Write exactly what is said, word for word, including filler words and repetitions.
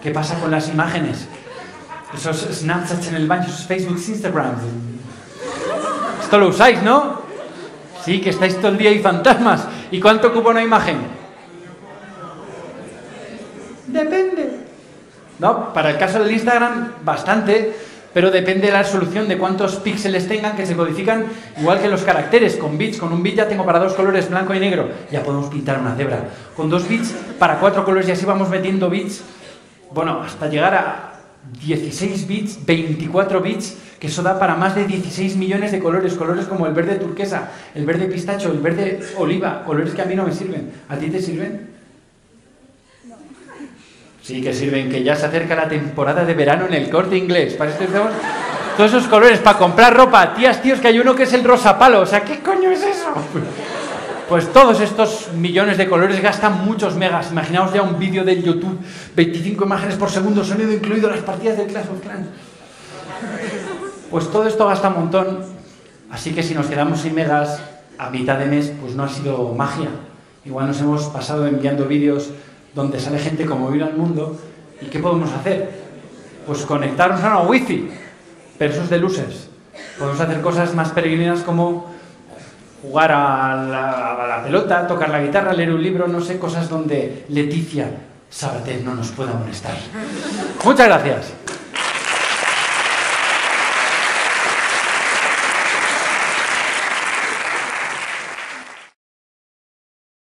¿Qué pasa con las imágenes? Esos Snapchats en el baño, esos Facebook, Instagram. Esto lo usáis, ¿no? Sí, que estáis todo el día y fantasmas. ¿Y cuánto ocupa una imagen? Depende. No, para el caso del Instagram, bastante, pero depende de la resolución, de cuántos píxeles tengan, que se codifican igual que los caracteres, con bits. Con un bit ya tengo para dos colores, blanco y negro, ya podemos pintar una cebra. Con dos bits para cuatro colores, y así vamos metiendo bits, bueno, hasta llegar a dieciséis bits, veinticuatro bits, que eso da para más de dieciséis millones de colores, colores como el verde turquesa, el verde pistacho, el verde oliva, colores que a mí no me sirven. ¿A ti te sirven? Sí que sirven, que ya se acerca la temporada de verano en el Corte Inglés. Para esto estamos... Todos esos colores, para comprar ropa. Tías, tíos, que hay uno que es el rosa palo. O sea, ¿qué coño es eso? Pues todos estos millones de colores gastan muchos megas. Imaginaos ya un vídeo del YouTube, veinticinco imágenes por segundo, sonido incluido, las partidas del Clash of Clans. Pues todo esto gasta un montón. Así que si nos quedamos sin megas a mitad de mes, pues no ha sido magia. Igual nos hemos pasado enviando vídeos donde sale gente como vino al mundo. ¿Y qué podemos hacer? Pues conectarnos a una wifi. Pero eso es de losers. Podemos hacer cosas más peregrinas como jugar a la, a la pelota, tocar la guitarra, leer un libro, no sé, cosas donde Leticia Sabater no nos pueda molestar. Muchas gracias.